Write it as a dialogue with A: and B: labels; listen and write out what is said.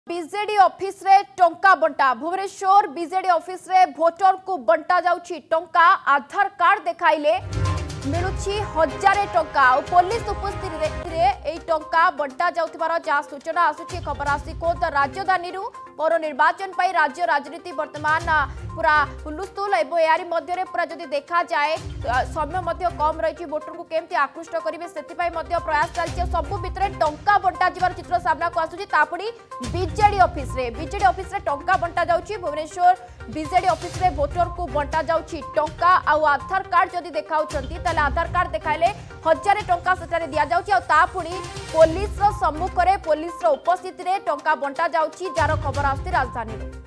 A: BJD office रे टंका बंटा भुवनेश्वर बीजेडी ऑफिस रे भोटर को बंटा जाउछि टंका आधार कार्ड देखाइले मिलुछि हजारे टंका और पुलिस उपस्थिति रे एई टंका बंटा जाउथिबार जा सूचना आसुछि खबर आसी कोद राजधानी पौर निर्वाचन पाई राज्य राजनीति वर्तमान पूरा हुलुस्थुल एवं यारी मध्य पूरा जदि देखा जाए समय मध्य कम रही वोटर को केमती आकृष्ट करेंगे से प्रयास चलती सबू भितर टंका बंटा जावर चित्र सामना को आसूची तापुड़ी बीजेडी ऑफिस रे टंका बंटा जाउछि भुवनेश्वर बीजेडी ऑफिस रे वोटर को बंटा जाउछि टंका आउ आधार कार्ड जदि देखाउछंती ताले आधार कार्ड देखाइले हजारे टंका सेटारे दिया जाउछि आउ तापुड़ी पुलिस रो सम्मुख रे पुलिस रो उपस्थिति रे टंका बंटा जाउछि जार खबर आस्ती राजधानी।